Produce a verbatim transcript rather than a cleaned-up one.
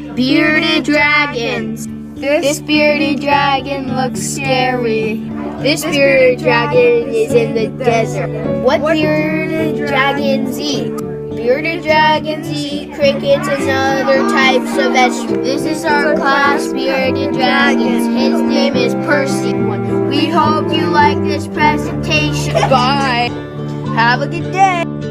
Bearded dragons. This bearded dragon looks scary. This bearded dragon is in the desert. What bearded dragons eat? Bearded dragons eat crickets and other types of vegetables. This is our class, Bearded Dragons. His name is Percy. We hope you like this presentation. Bye. Have a good day.